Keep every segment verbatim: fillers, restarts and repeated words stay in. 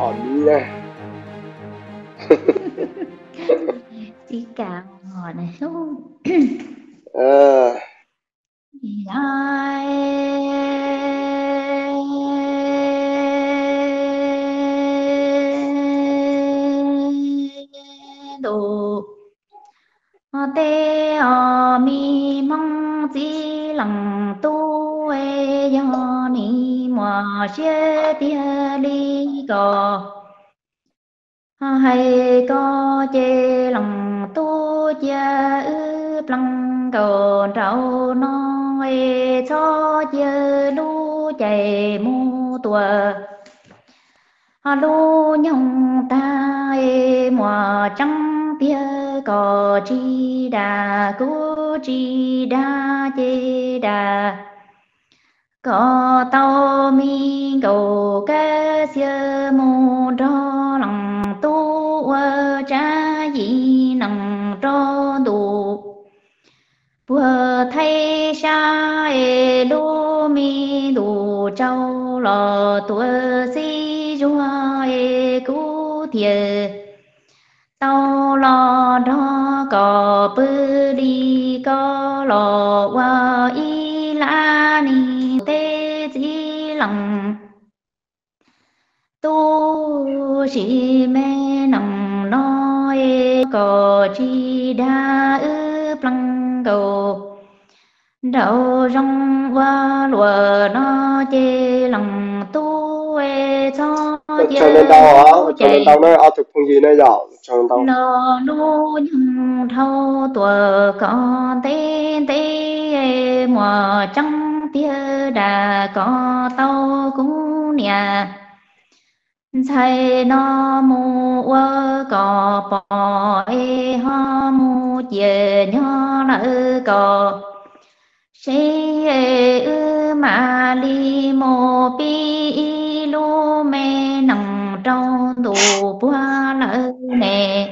ở mi đây. Chị cả ngọt này không? Ờ, Ai đồ tê ở mi mong chi lăng tu e do ni mò xế tia ly cò hay có chê lòng tu cha ư lăng cầu trâu nói cho chê lu chạy mu tua lu nhung ta e mùa trăng tia cò chi đà cú chi đa chê đà có tao mi cầu ca xưa mô đo lòng tu ơ cha gì nằng cho đủ vừa thay xa e lu mi đủ châu lò tua si rùa e cú thiề tao lo đó có bư đi có lo qua y la ni tê di lòng tu sĩ mê nòng nói có chi đa ư plăng cầu đậu rong qua lùa nó chê lòng tu e cho cho nên chê đâu hả? lu Cho nên chạy đâu nó ở thực phương gì này rồi? Cho nên đâu. lo lu nhưng thâu tuổi có tê tê mùa trăng tia đà có tàu cũng nhà thầy nó mu ơ có bò e ho mu chè nhỏ nợ có sĩ e ư mà li mô pi lu mê nằng trong tù bua nợ nè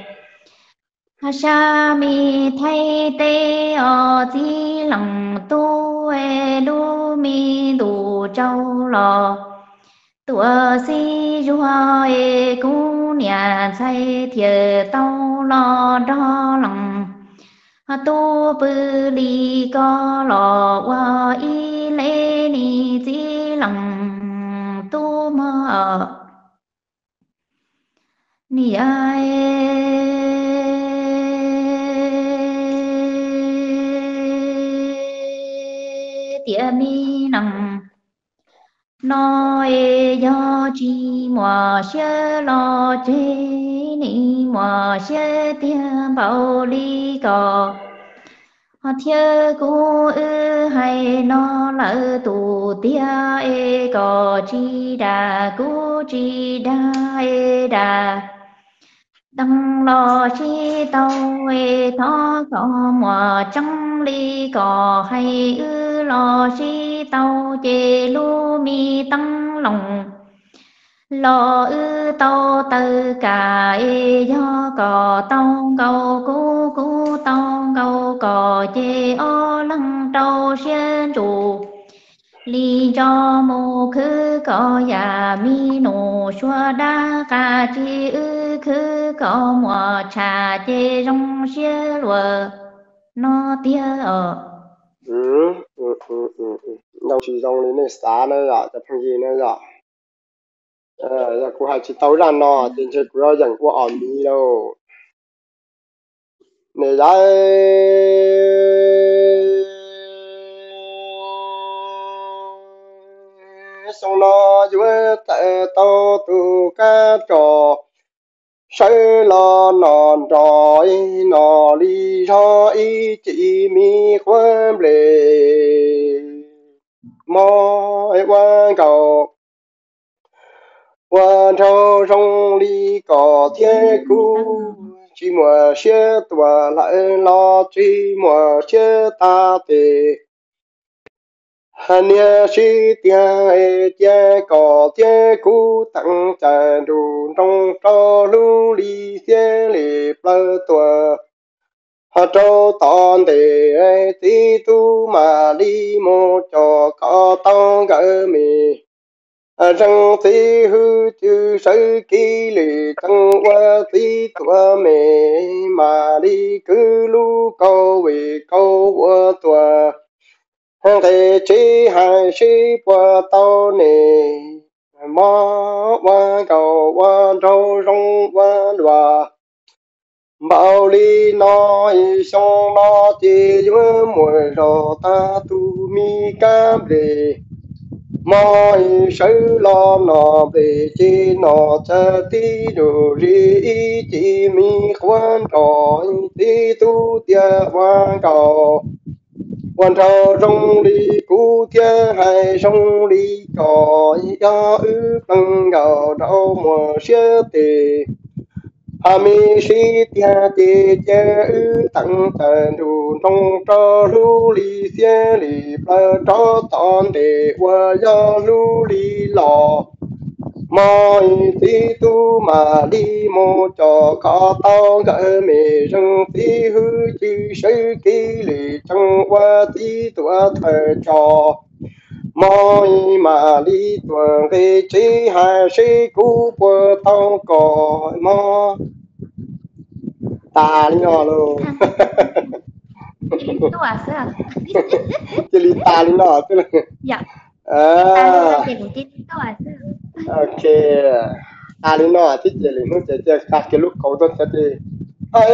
sa mi thay tê ở di lăng tu e lu mi đủ châu lò tua si rùa e cu nhà say thiề tao lo đó lòng tu bư li co lò qua y lê ni di lăng tu mơ ni ai tía mi nằng nói do chi mùa xưa lo chế ni mùa xưa tiếng bảo lý cò thiê cô ư hay nó lỡ tù tia e cò chi đà cô chi đa e đà đăng lo chi tâu e thó có mùa trăng ly cò hay ư lo chi tâu chê lu mi tăng lòng lo ư tâu tư cả e do cò tông câu cú cú tông câu cò chê ô lăng trâu xuyên chủ lý cho mô khứ có ya mi nô xua đa ca chi ư khứ có mùa trà chê rong xuyên lùa nó tia ở Ừ, ừ, ừ, ừ, ừ. Đâu chỉ dòng lên này xa nữa rồi, tại phương gì nữa rồi. Ờ, giờ cô hay chỉ tao ra nó, tiền chơi cô ra dành cô ở mi đâu. Này xong nó dưới tại tao từ cá trò sấy lo nòn trò y nò li cho y chỉ mi quên lệ mò quan cầu quan châu trong ly cỏ thiên cú chỉ mùa xe tua lại lo chỉ mùa xe ta tề hành nhà sĩ tia e tia cỏ tia cú tặng trà đủ trong cho lưu ly xe lì plơ tua họ trâu tòn tề tí tu mà đi mô cho có tông gỡ mì răng tí hư chư sơ kỳ lì tăng qua tí tua mê mà đi cứ lu câu vì câu qua tua hàng thế chi hai sĩ qua tao nề mò qua cầu qua trâu rong qua đòa bao li nói xong nó chỉ giữa mùi rồi ta tu mi cam đề mọi sự lo nó về chi nó cho tí đồ ri chỉ mi quan trò tí tu tia quan cầu quan trò trong đi cú tia hay trong đi cò cho ư tăng gạo đâu mà xe tề hà mi si tia tê chê ư tăng tần đủ trong cho lu li xe li bờ cho tòn để qua do lu li lò mọi tí tu mà đi mô cho có tao gỡ mê rừng tí hư chư sư kỳ lì chẳng qua tí tua thờ trò mọi mà đi tuần cái chỉ hai sĩ cú bơ tao cò mò ta nhỏ luôn Itu asa. jadi ta nhỏ tức là Dạ. à Jadi itu asa. ok ta nhỏ thích chơi liền nó chơi chơi các cái lúc cầu tôi sẽ đi ai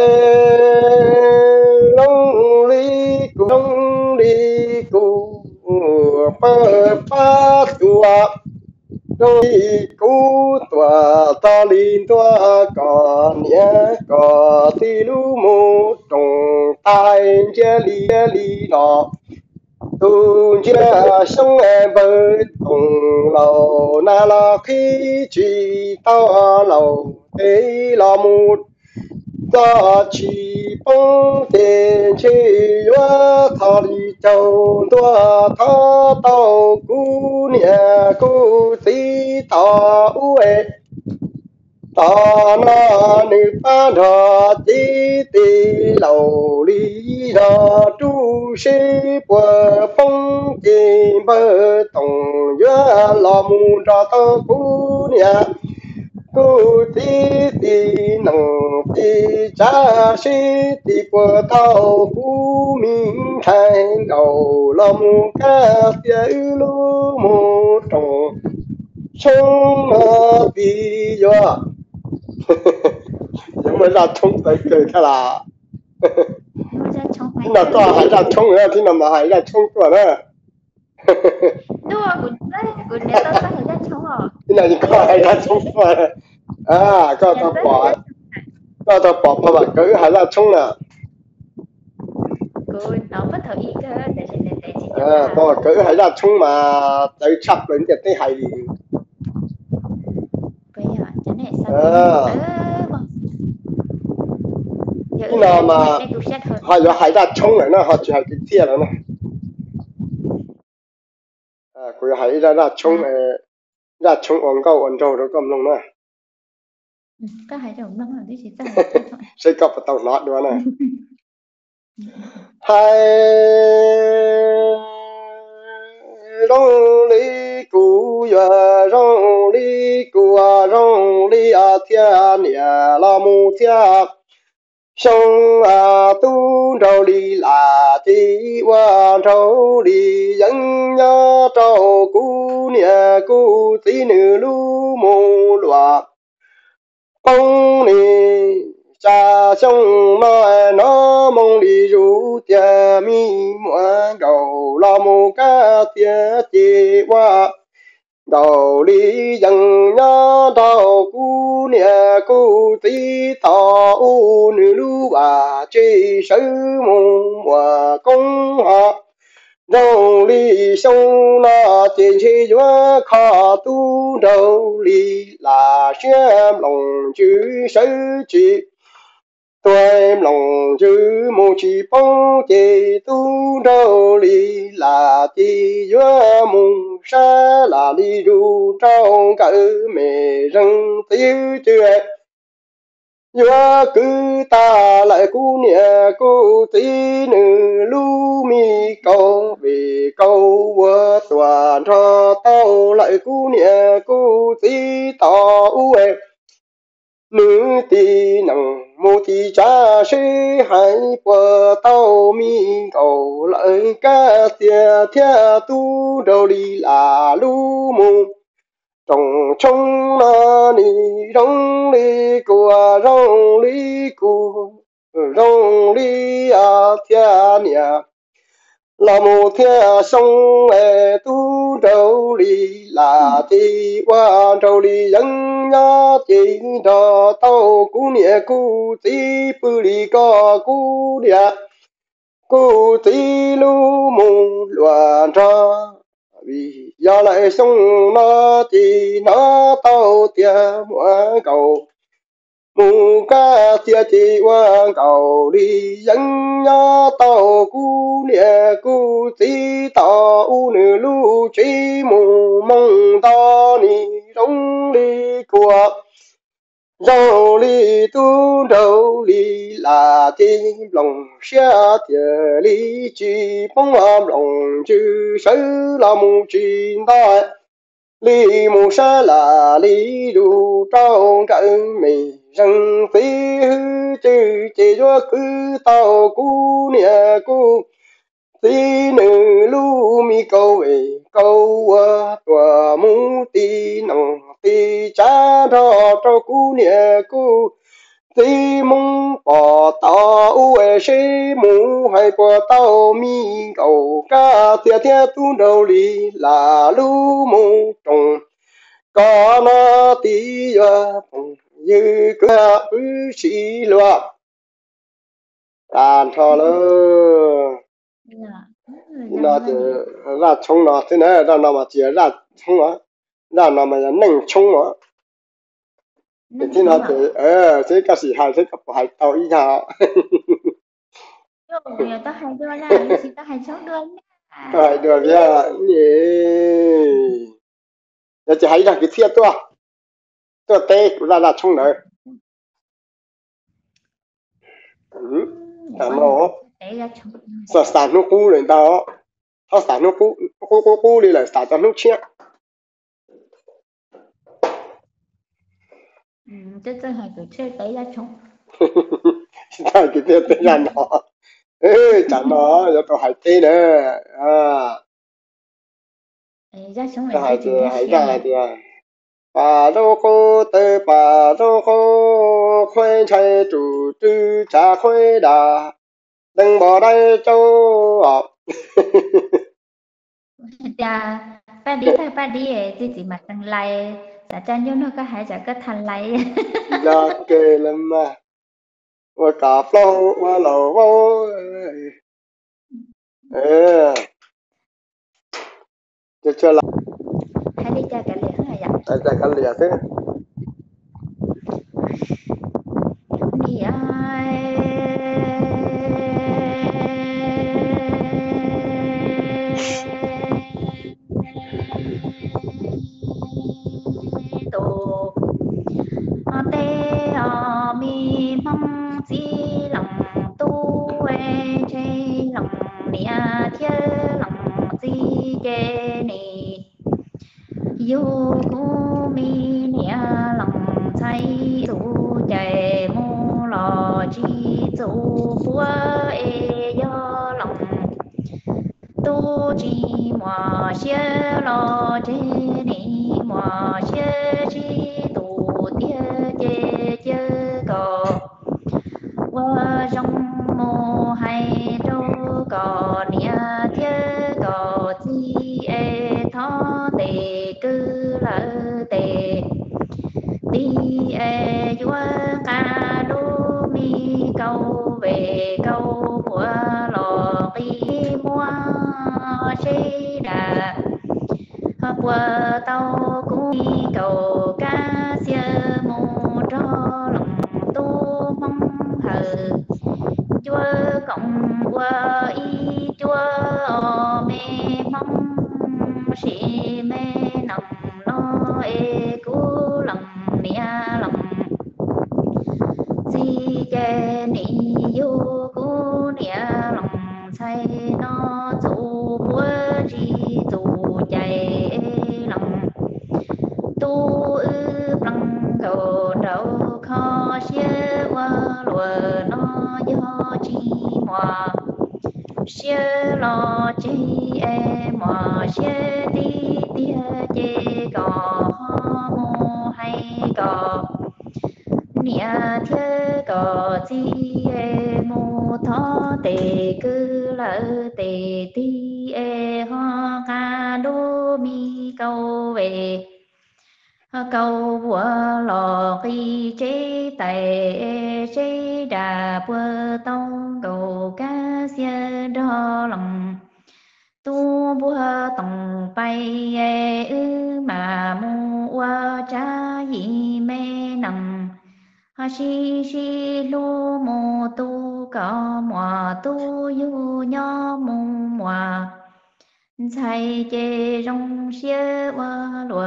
long đi cu long đi cu pa pa tua long đi cu tua ta linh tua có nhé có tí lu mô trồng tai chia li li đó tu chia sông em bơi cùng lầu na la khi chỉ tao lầu thế là một ta chỉ bông tiền chi quá thà đi châu tua tha tao cú nia cú tí ta uế ta na ni pa đa tí tí lầu lý đa tu sĩ bờ phong kỳ bờ tổng giá là mu ra ta cú nia cô tí tí nằng tí cha sĩ tí của tao cú minh thành đầu lòng ca phía lu mô trồng sông mà tí do nhưng mà ra冲tới cười thế là thế nào có hải ra冲nữa thế nào mà hải ra冲của đó Đúng rồi, của của nhà tôi có thể ra chống rồi. thế nào thì có hải ra冲của à có tao bỏ có tao bỏ mà bạn cứ hải ra冲à Cô nó bất thời ý cơ để để để để chị à có cứ hải ra冲mà tới chập đến cái cái hải gì bây giờ cho nên sao à thế nào mà họ có hải ra冲này nó họ chỉ hải cái tia này nè à cứ hải ra ra冲này ra冲ổn câu ổn trâu đó cầm lòng nè có hải rộng lắm rồi chị ta sẽ có phải tàu lót nữa nè hai rong li cu ya rong li cu a rong li a thia nia la mu thia sông a tu trâu li là chi wa trâu li dân nhá trâu cu nia cu tí nữ lu mu loa ông ni cha sông nói nó mong đi rủ tia mi mua đầu lo mu cá tia chi qua đầu đi dân nhớ đầu cu nia cu tí thọ u nữ lu à chi sư mong mùa công họ rong li sông na tiền chi chúa kho tu đâu li là xem lòng chữ sứ chi tôi lòng chữ mô chi bông chê tu đâu li là chi chúa mùng sa là li ru trong cỡ mẹ răng tiêu chưa Yo cứ ta lại cú nhẹ cú tí nữ lu mi câu vì câu vợ toàn cho tao lại cú nhẹ cú tí tao u em nữ tí nằng mô tí cha sĩ hai bờ tao mi cầu lại ca tia thia tu đầu đi là lu mù trồng trông na ni rong li cua rong li cu rong li à thia nia là một thia sông e tu đâu li là ti qua đâu li dân nhá chỉ đó tao cú nia cú ti bự li co cú dia cú ti lu mù loạn ra vì giờ lại sông nó thì nó tao tia mua cầu mù ca tia chỉ qua cầu đi dân nhá tao cú nia cú tí tao u nữ lu chỉ mù mong ta ni đông đi qua dầu li tu đầu li là tim lòng xe tiền li chỉ bóng am lòng chữ sớ là mù chỉ ta li mù sa là li đủ trong cái mình răng phí hư chữ chỉ cho cứ tao cú nè cú tí nữ lu mi câu về câu qua tòa mu tí nòng tí cha cho cho cú nè cú tí mong bỏ tao uể sĩ mu hay bỏ tao mi cầu ca tia tia tu đầu li là lu mu trồng có nó tí giờ như cửa ư sĩ loạn đàn thọ lơ là thì là冲nó thế này là nó mà chỉ là冲nó là nó mà nâng冲nó thì thế nào thì ờ thế cái gì hay thế cái phải tao ý hả rồi tao hai đứa là gì tao hai sáu đứa phải được nha nhỉ giờ chỉ hay là cái thiết thôi tôi tê cũng là là冲nó ừ làm nó để ra chồng sợ sản nó cũ lên đó họ sản nó cũ cũ cũ cũ đi là sản cho nó chết ừ tôi tôi hai cái chơi để ra chồng tại cái thiết thế là nó ê chẳng nó giờ tôi hay tê nữa à để ra chồng cái là hay tôi thì chỉ ra hay xe ra hay thì bà đâu có tê bà đâu có khuyên chạy chủ tư cha khuyên đà đừng bỏ đây châu à cha ba đi thay ba đi thì chỉ mặc thằng lại đã cha nhớ nó có hai chả có thằng lại ra kề lắm mà và cả flow và lẩu vô ê chưa chưa là hai đi cha cả liền hay vậy tại tại cái liệt thế đi ai tổ tê mi mong chi lòng tu ê chê lòng nia thiên lòng chi kê ni yêu cô mi nia lòng say tu chạy mu lò chi tu búa ê do lòng tu chi mò xia lo chê ni mò xia chi tu tia chê chê cò qua trong mô hay đâu cò nia chê cò chi e thó tề cư lỡ tề đi e chúa ca đô mi câu về câu của lò đi mua xí đà qua tàu cũng đi cầu ca xia mô cho lòng tu mong hờ chúa cộng qua y chúa mê mong sĩ mê nằm nó e cú lòng nia lòng say nó chủ búa chi chủ chạy lòng tu ư bằng cầu đầu khó xia qua lùa nó do chi hòa xia lo chi e mò xia ti tia chê cò ho mô hay cò nia thơ cò chi e mô thọ tề cư lỡ tề ti e ho ca đô mi câu về câu vua lò khi chế tài chế đà bơ tông cầu cá xia đo lòng tu bua tòng bay ư mà mua cha yi mê nằm ha shi shi lu mô tu có mò tu yu nho mô mò sai chê rong xia wa lùa